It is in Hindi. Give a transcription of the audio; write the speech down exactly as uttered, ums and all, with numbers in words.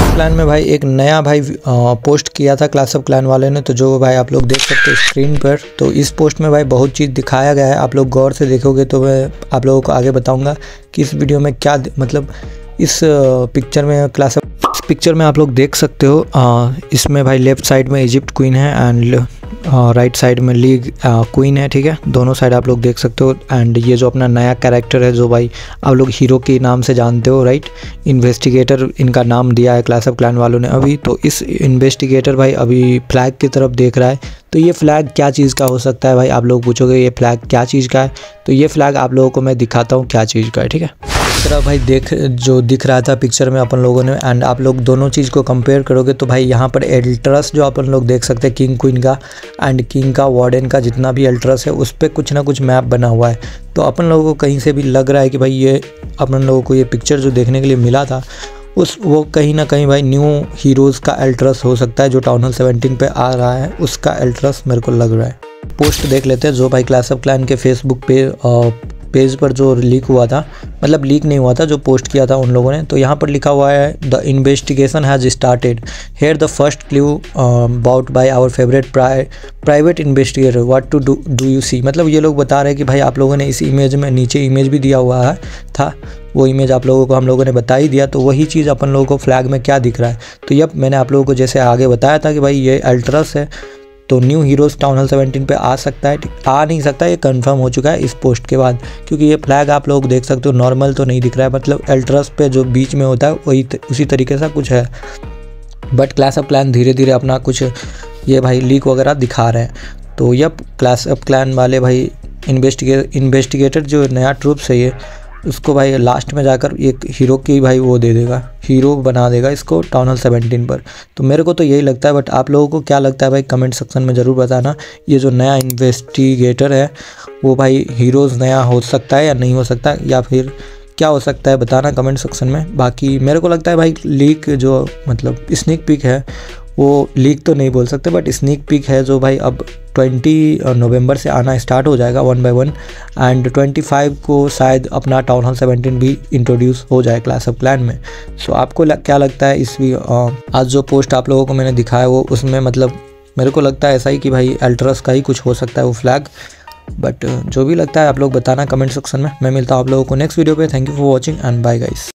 ऑफ क्लैन में भाई एक नया भाई पोस्ट किया था क्लैश ऑफ क्लैन वाले ने, तो जो भाई आप लोग देख सकते हो स्क्रीन पर। तो इस पोस्ट में भाई बहुत चीज़ दिखाया गया है, आप लोग गौर से देखोगे तो मैं आप लोगों को आगे बताऊंगा कि इस वीडियो में क्या मतलब इस पिक्चर में क्लैश ऑफ पिक्चर में आप लोग देख सकते हो। आ, इसमें भाई लेफ्ट साइड में इजिप्ट क्वीन है एंड राइट साइड में लीग क्वीन है, ठीक है। दोनों साइड आप लोग देख सकते हो। एंड ये जो अपना नया कैरेक्टर है जो भाई आप लोग हीरो के नाम से जानते हो, राइट, इन्वेस्टिगेटर इनका नाम दिया है क्लैश ऑफ क्लैन वालों ने अभी। तो इस इन्वेस्टिगेटर भाई अभी फ्लैग की तरफ देख रहा है। तो ये फ्लैग क्या चीज़ का हो सकता है भाई, आप लोग पूछोगे ये फ्लैग क्या चीज़ का है। तो ये फ्लैग आप लोगों को मैं दिखाता हूँ क्या चीज़ का है, ठीक है। इस तरह भाई देख जो दिख रहा था पिक्चर में अपन लोगों ने, एंड आप लोग दोनों चीज़ को कंपेयर करोगे तो भाई यहाँ पर एल्ट्रस जो अपन लोग देख सकते हैं किंग क्वीन का एंड किंग का वार्डन का जितना भी एल्ट्रस है उस पर कुछ ना कुछ मैप बना हुआ है। तो अपन लोगों को कहीं से भी लग रहा है कि भाई ये अपन लोगों को ये पिक्चर जो देखने के लिए मिला था उस वो कहीं ना कहीं भाई न्यू हीरोज़ का एल्ट्रस हो सकता है जो टाउन हॉल सेवनटीन पे आ रहा है, उसका एल्ट्रस मेरे को लग रहा है। पोस्ट देख लेते हैं जो भाई क्लैश ऑफ क्लैन के फेसबुक पे पेज पर जो लीक हुआ था, मतलब लीक नहीं हुआ था, जो पोस्ट किया था उन लोगों ने। तो यहाँ पर लिखा हुआ है the investigation has started here the first clue about by our favourite private investigator what to do do you see. मतलब ये लोग बता रहे हैं कि भाई आप लोगों ने इस इमेज में नीचे इमेज भी दिया हुआ है था, वो इमेज आप लोगों को हम लोगों ने बता ही दिया। तो वही चीज़ अपन लोगों को फ्लैग में क्या दिख रहा है। तो यब मैंने आप लोगों को जैसे आगे बताया था कि भाई ये एल्ट्रस है, तो new heroes town hall seventeen पे आ सकता है, आ नहीं सकता, ये कंफर्म हो चुका है इस पोस्ट के बाद। क्योंकि ये फ्लैग आप लोग देख सकते हो नॉर्मल तो नहीं दिख रहा है, मतलब एल्ट्रस पे जो बीच में होता है वही उसी तरीके से कुछ है। बट क्लैश ऑफ क्लैन धीरे धीरे अपना कुछ ये भाई लीक वगैरह दिखा रहे हैं। तो यप क्लैश ऑफ क्लैन वाले भाई इन्वेस्टिगे इन्वेस्टिगेटर जो नया ट्रूप्स है ये, उसको भाई लास्ट में जाकर एक हीरो की भाई वो दे देगा, हीरो बना देगा इसको टाउन हॉल सेवनटीन पर। तो मेरे को तो यही लगता है, बट आप लोगों को क्या लगता है भाई कमेंट सेक्शन में ज़रूर बताना। ये जो नया इन्वेस्टिगेटर है वो भाई हीरोज़ नया हो सकता है या नहीं हो सकता, या फिर क्या हो सकता है बताना कमेंट सेक्शन में। बाकी मेरे को लगता है भाई लीक जो मतलब स्नीक पिक है, वो लीक तो नहीं बोल सकते बट स्नीक पिक है जो भाई अब बीस नवंबर से आना स्टार्ट हो जाएगा वन बाय वन, एंड पच्चीस को शायद अपना टाउन हॉल सेवनटीन भी इंट्रोड्यूस हो जाए क्लैश ऑफ क्लैन में। सो आपको लग, क्या लगता है इस भी आज जो पोस्ट आप लोगों को मैंने दिखाया वो उसमें मतलब मेरे को लगता है ऐसा ही कि भाई एल्ट्रस का ही कुछ हो सकता है वो फ्लैग। बट जो भी लगता है आप लोग बताना कमेंट सेक्शन में। मैं मिलता हूँ आप लोगों को नेक्स्ट वीडियो पे। Thank you for watching and bye guys.